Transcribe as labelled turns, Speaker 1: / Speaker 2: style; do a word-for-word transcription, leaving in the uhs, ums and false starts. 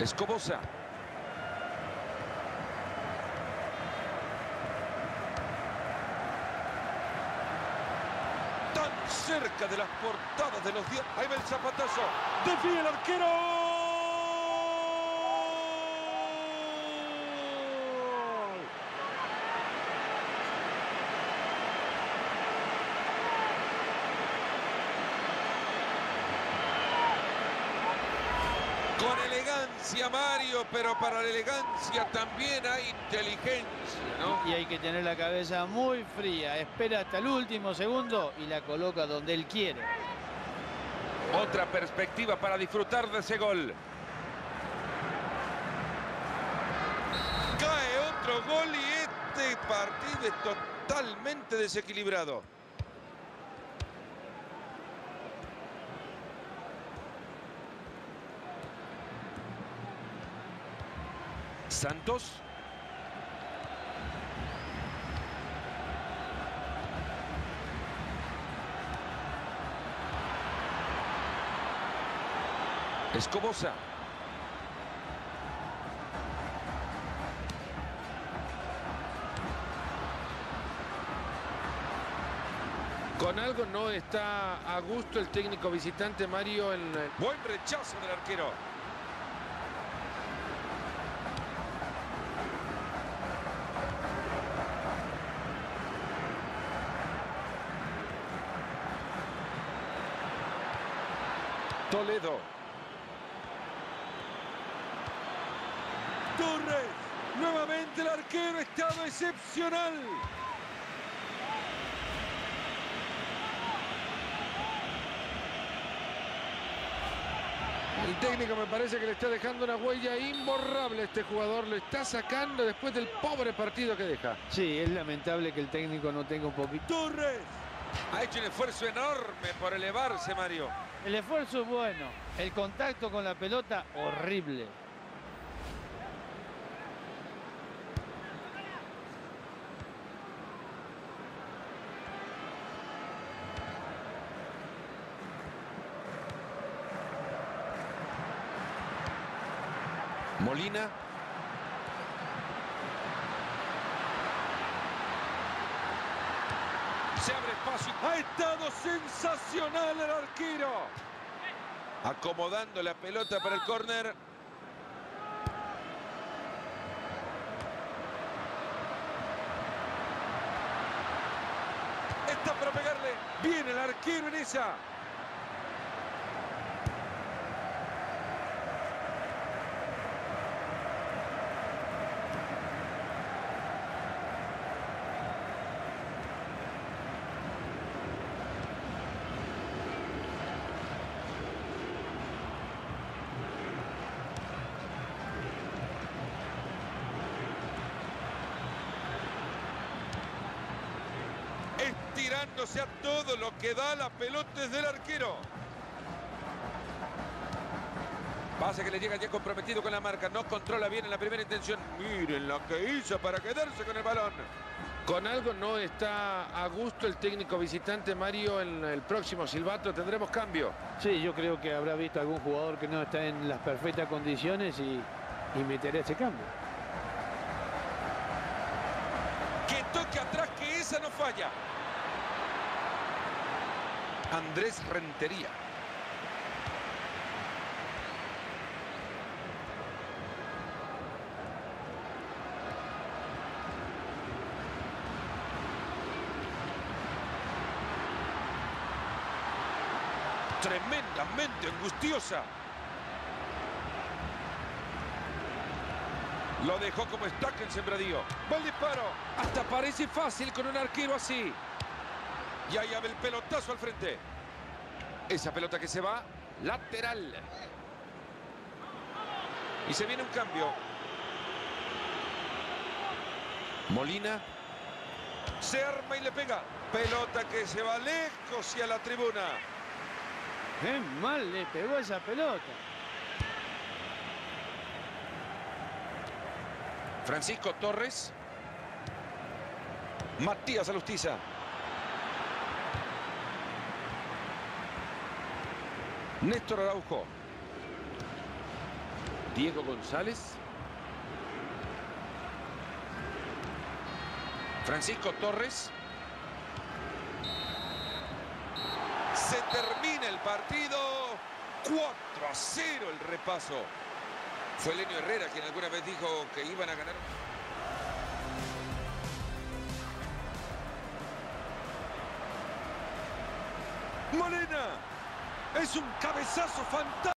Speaker 1: Escobosa. Tan cerca de las portadas de los diez. Ahí va el zapatazo. Define el arquero. Con elegancia, Mario, pero para la elegancia también hay inteligencia, ¿no?
Speaker 2: Y hay que tener la cabeza muy fría. Espera hasta el último segundo y la coloca donde él quiere.
Speaker 1: Otra perspectiva para disfrutar de ese gol. Cae otro gol y este partido es totalmente desequilibrado. Santos. Escobosa.
Speaker 3: Con algo no está a gusto el técnico visitante, Mario. En...
Speaker 1: Buen rechazo del arquero. Toledo. Torres. Nuevamente el arquero, estado excepcional.
Speaker 3: El técnico me parece que le está dejando una huella imborrable a este jugador. Lo está sacando después del pobre partido que deja.
Speaker 2: Sí, es lamentable que el técnico no tenga un poquito.
Speaker 1: Torres. Ha hecho un esfuerzo enorme por elevarse, Mario.
Speaker 2: El esfuerzo es bueno. El contacto con la pelota, horrible.
Speaker 1: Molina. Se abre espacio. Ha estado sensacional el arquero. Acomodando la pelota para el córner. Está para pegarle. Viene el arquero en esa. Estirándose a todo lo que da la pelota desde el arquero. Pase que le llega ya comprometido con la marca. No controla bien en la primera intención. Miren lo que hizo para quedarse con el balón.
Speaker 3: Con algo no está a gusto el técnico visitante, Mario. En el próximo silbato tendremos cambio.
Speaker 2: Sí, yo creo que habrá visto algún jugador que no está en las perfectas condiciones y, y meterá ese cambio.
Speaker 1: Que toque atrás, que esa no falla. Andrés Rentería. Tremendamente angustiosa. Lo dejó como estaca en sembradío. Va el disparo. Hasta parece fácil con un arquero así. Y ahí abre el pelotazo al frente. Esa pelota que se va. Lateral. Y se viene un cambio. Molina. Se arma y le pega. Pelota que se va lejos y a la tribuna.
Speaker 2: Qué mal le pegó esa pelota.
Speaker 1: Francisco Torres. Matías Alustiza. Néstor Araujo. Diego González. Francisco Torres. Se termina el partido. cuatro a cero el repaso. Fue Lenio Herrera quien alguna vez dijo que iban a ganar. Molina. Es un cabezazo fantástico.